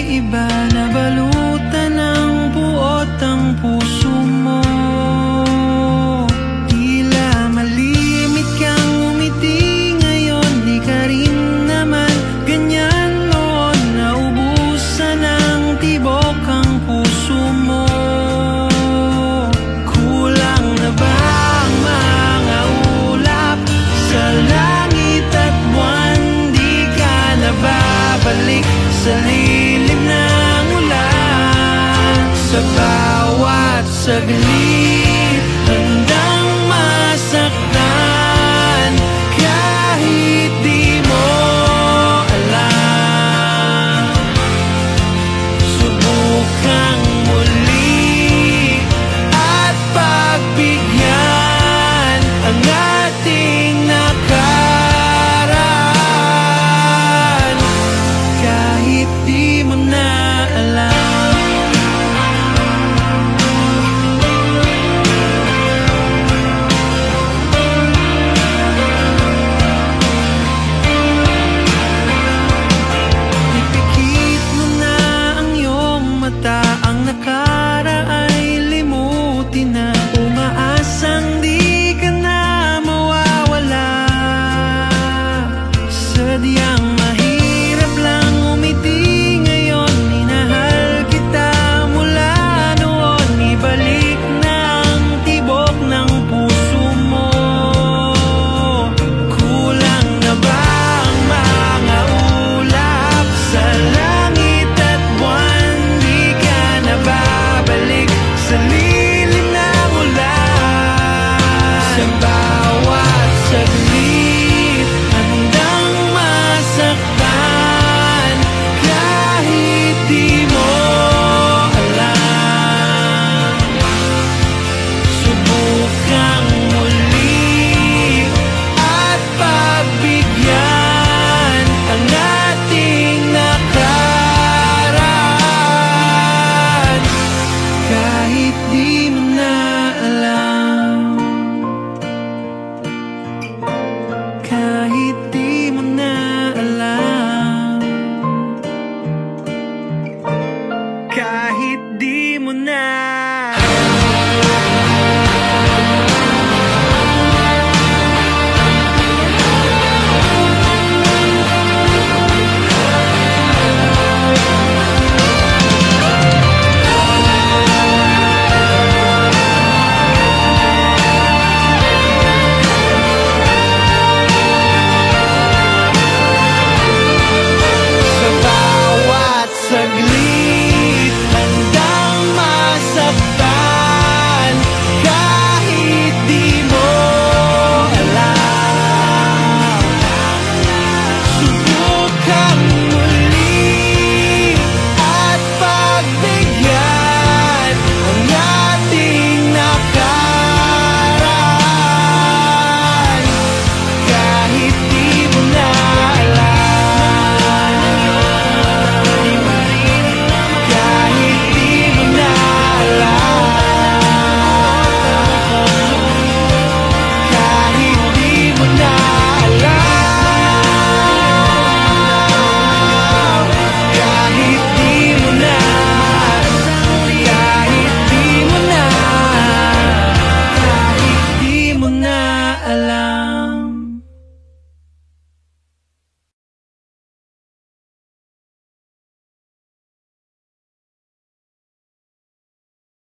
iba na balutan ng buot ang puso mo. Tila malimit kang umiti ngayon, di ka rin naman ganyan noon. Naubusan ng tibok ang puso mo. Kulang na ba ang mga ulap sa langit at buwan? Di ka na babalik sa lilim ng ulan. Sa bawat saglit handang masaktan, kahit di mo alam. Subukang muli at pagbigyan ang ating nakaraan, kahit di mo na alam. Ipikit mo na ang iyong mata, ang nakaraan limutin na. Umaasang di ka na mawawala. Sadyang mahirap lang umiti ngayon. Minahal kita mula noon. Ibalik na ang tibok ng puso mo. Kulang na ba ang mga ulap sa langit at buwan? Di ka na babalik sa lilim ng ulan. Sa bawat saglit handang masaktan, kahit di mo alam. Subukang muli at pagbigyan ang ating nakaraan, kahit di mo na alam. Kahit di mo na alam. Kahit di mo na